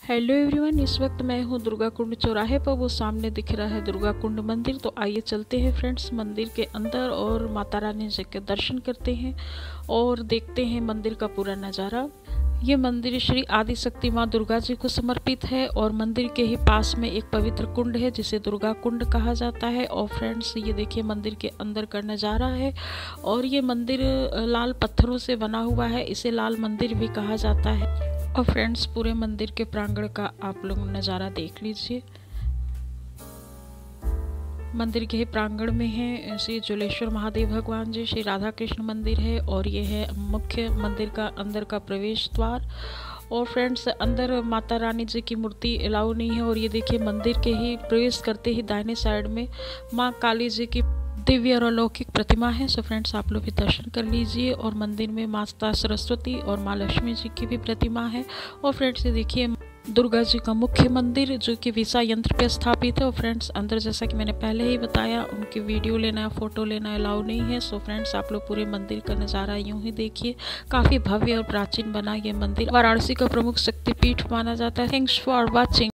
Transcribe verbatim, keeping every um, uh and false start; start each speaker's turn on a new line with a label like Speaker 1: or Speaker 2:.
Speaker 1: Hello everyone, इस वक्त मैं हूँ दुर्गा कुंड चौराहे पर। वो सामने दिख रहा है दुर्गा कुंड मंदिर। तो आइए चलते हैं फ्रेंड्स मंदिर के अंदर और माता रानी जी के दर्शन करते हैं और देखते हैं मंदिर का पूरा नज़ारा। ये मंदिर श्री आदि शक्ति माँ दुर्गा जी को समर्पित है और मंदिर के ही पास में एक पवित्र कुंड है जिसे दुर्गा कुंड कहा जाता है। और फ्रेंड्स ये देखिए मंदिर के अंदर का नज़ारा है और ये मंदिर लाल पत्थरों से बना हुआ है, इसे लाल मंदिर भी कहा जाता है। और फ्रेंड्स पूरे मंदिर के प्रांगण का आप लोग नज़ारा देख लीजिए। मंदिर के ही प्रांगण में है श्री जलेश्वर महादेव भगवान जी, श्री राधा कृष्ण मंदिर है और ये है मुख्य मंदिर का अंदर का प्रवेश द्वार। और फ्रेंड्स अंदर माता रानी जी की मूर्ति अलाउ नहीं है। और ये देखिए मंदिर के ही प्रवेश करते ही दाहिने साइड में माँ काली जी की दिव्य और अलौकिक प्रतिमा है। सो फ्रेंड्स आप लोग भी दर्शन कर लीजिए। और मंदिर में माता सरस्वती और माँ लक्ष्मी जी की भी प्रतिमा है। और फ्रेंड्स ये देखिए दुर्गा जी का मुख्य मंदिर जो कि वीसा यंत्र पे स्थापित है। और फ्रेंड्स अंदर जैसा कि मैंने पहले ही बताया उनकी वीडियो लेना या फोटो लेना अलाउ नहीं है। सो फ्रेंड्स आप लोग पूरे मंदिर का नज़ारा यूं ही देखिए। काफ़ी भव्य और प्राचीन बना ये मंदिर वाराणसी का प्रमुख शक्तिपीठ माना जाता है। Thanks for watching.